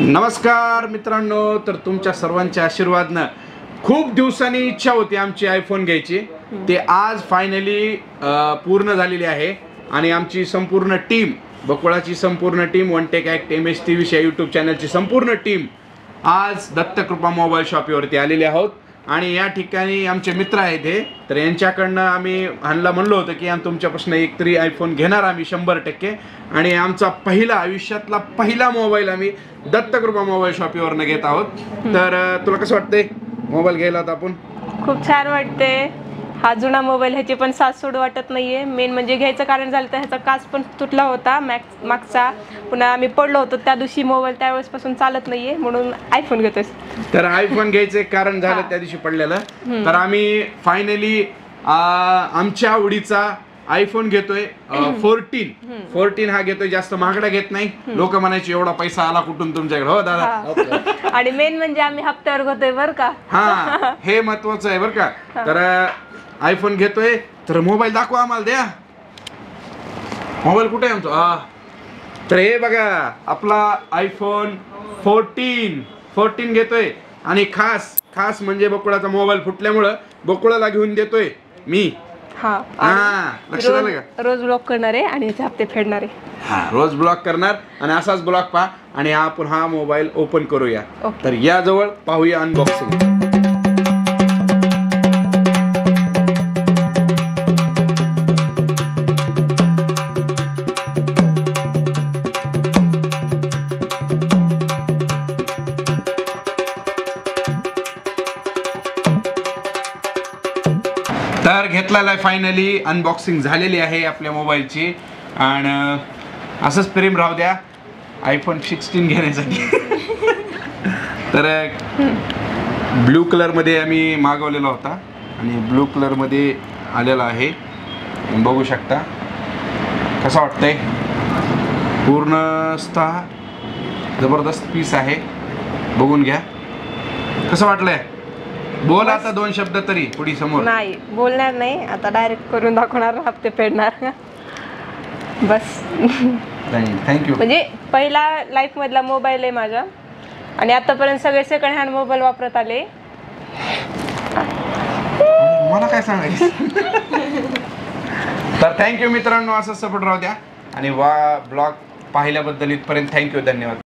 नमस्कार मित्रांनो, तर तुमच्या सर्वांच्या आशीर्वादानं खूप दिवसांनी इच्छा होती आमची आयफोन घ्यायची, ते आज फायनली पूर्ण झालेली आहे. आणि आमची संपूर्ण टीम, बकुळाची संपूर्ण team, one take act MH23 या यूट्यूब चॅनलची संपूर्ण टीम आज दत्तकृपा मोबाईल शॉपवरती आलेली आहोत. आणि या ठिकाणी आमचे मित्र आहेत हे, तर यांच्याकडनं आम्ही ह्यांना म्हणलो होतं की तुमच्यापासून एक तरी आयफोन घेणार आम्ही 100%. आणि आमचा पहिला आयुष्यातला पहिला मोबाईल आम्ही दत्तकृपा मोबाईल शॉपवरनं घेत आहोत. तर तुला कसं वाटतंय मोबाईल घ्यायला आता आपण? खूप छान वाटते. हा जुना मोबाईल, ह्याची पण साथ सोड वाटत नाहीये. मेन म्हणजे घ्यायचं कारण झालं तर ह्याचा काच पण तुटला होता मागचा. पुन्हा आम्ही पडलो होतो त्या दिवशी, मोबाईल त्यावेळेस पासून चालत नाहीये, म्हणून आयफोन घेतोय. तर आयफोन घ्यायचं कारण झालं त्या दिवशी पडलेलं. तर आम्ही फायनली आमच्या आवडीचा आयफोन घेतोय. 14 हा घेतोय, जास्त महागडा घेत नाही. लोक म्हणायचे एवढा पैसा आला कुठून तुमच्याकडे? हो दादा. आणि मेन म्हणजे आम्ही हप्त्यावर घेतोय बर का. हा, हे महत्वाचं आहे बर का. तर आयफोन घेतोय, तर मोबाईल दाखवा आम्हाला, द्या मोबाईल. कुठे आहे आमचा? तर हे बघा, आपला आयफोन 14 घेतोय. आणि खास म्हणजे बकुळाचा मोबाईल फुटल्यामुळं बकुळाला घेऊन देतोय मी. लक्षात आलं का? रोज ब्लॉक करणार आहे आणि याचे हप्ते फेडणार आहे. हा, रोज ब्लॉक करणार आणि असाच ब्लॉक पहा. आणि आपण हा मोबाईल ओपन करूया. तर या जवळ पाहूया अनबॉक्सिंग. तर घेतलेला आहे, फायनली अनबॉक्सिंग झालेली आहे आपल्या मोबाईलची. आणि असंच प्रेम राहू द्या आयफोन 16 घेण्यासाठी. तर ब्लू कलरमध्ये आम्ही मागवलेला होता आणि ब्लू कलरमध्ये आलेला आहे. बघू शकता कसं वाटतंय. पूर्णतः जबरदस्त पीस आहे, बघून घ्या. कसं वाटलंय? बोल आता 2 शब्द तरी पुढे समोर. नाही बोलणार नाही आता, डायरेक्ट करून दाखवणार, हप्ते फेडणार बस. थँक्यू. म्हणजे पहिला लाईफ मधला मोबाईल आहे माझा आणि आतापर्यंत सगळे सेकंड हँड मोबाईल वापरत आले. मला काय सांगायचं. तर थँक्यू मित्रांनो, असं सपोर्ट राहू द्या. आणि ब्लॉग पाहिल्याबद्दल इथपर्यंत थँक्यू, धन्यवाद.